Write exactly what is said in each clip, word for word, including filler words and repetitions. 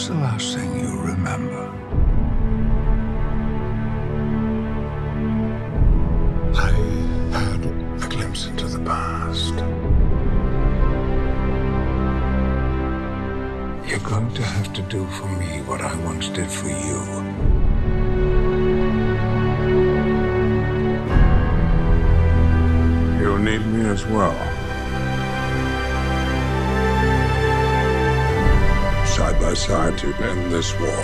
the last thing you remember? I had a glimpse into the past. You're going to have to do for me what I once did for you. You'll need me as well. Side by side to end this war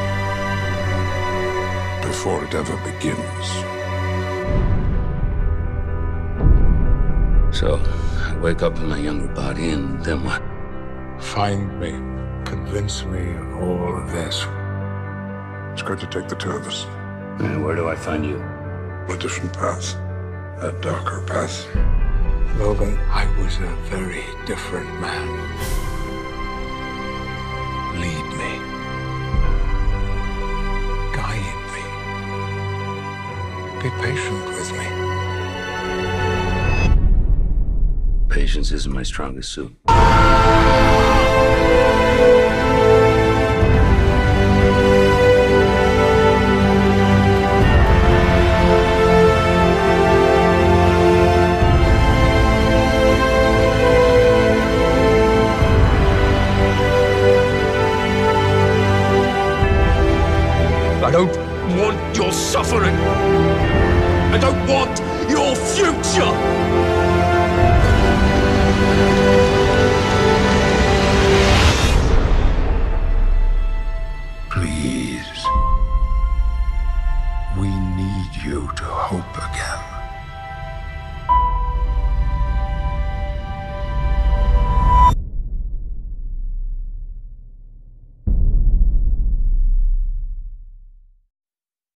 before it ever begins. So, I wake up in my younger body, and then what? Find me. Convince me of all of this. It's going to take the two of us. And where do I find you? A different path. A darker path. Logan, I was a very different man. Lead me. Guide me. Be patient with me. Patience isn't my strongest suit. I don't want your suffering. I don't want your future. Please. We need you to hope again.